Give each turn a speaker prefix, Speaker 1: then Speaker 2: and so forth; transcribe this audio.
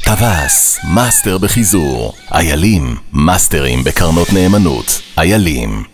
Speaker 1: טווס, מאסטר בחיזור. איילים, מאסטרים בקרנות נאמנות. איילים.